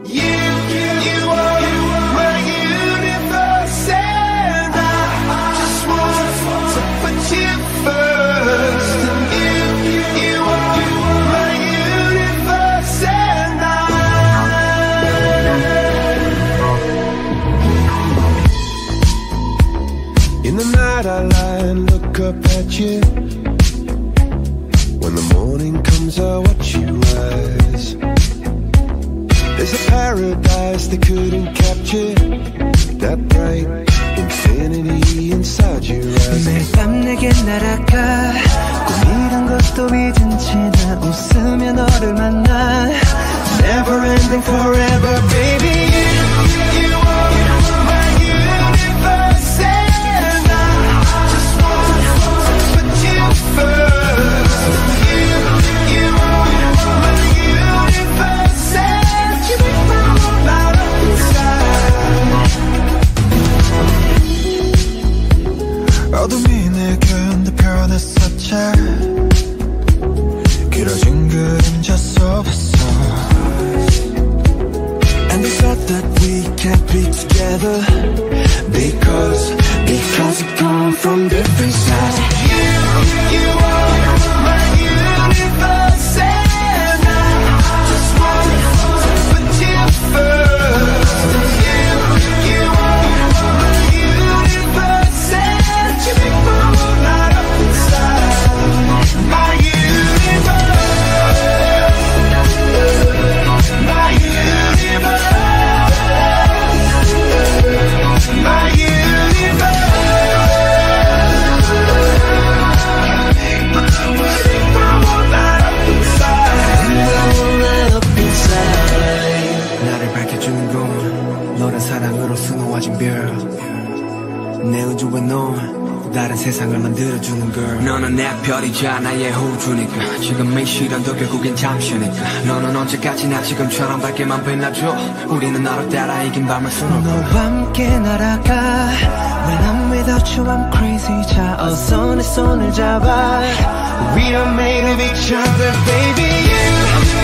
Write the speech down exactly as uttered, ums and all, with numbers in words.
You, you are my universe, and I just want to put you first. You, you are my universe, and I. In the night I lie and look up at you. When the morning comes I watch you rise. There's a paradise they couldn't capture, that bright infinity inside your eyes. 매일 밤 내게 날아가 꿈이란 것도 잊은 채 난 웃으며 너를 만나. Never ending forever baby. You, you are my universe, and I just want to put you first. You, you are my universe, and you make my world light up inside. 어둠이 내겐 편했었지. 길어진 그림자 속에서. And we thought that we can't be together because, because we come from different sides. You, you are my universe, and I just want to put you first. You, you are my universe, and you make my world light up inside. My universe, my universe, my universe. 나를 밝혀주는 건 너란 사랑으로 수놓아진 별. 내 우주에 넌 다른 세상을 만들어주는 걸. 너는 내 별이자 나의 호주니까. 지금의 시련도 결국엔 잠시니까. 너는 언제까지나 지금처럼 밝게만 빛나줘. 우리는 너를 따라 이긴 밤을 수놓고 너와 함께 날아가. When I'm without you I'm crazy. 자 어서 내 손을 잡아. We are made of each other baby. You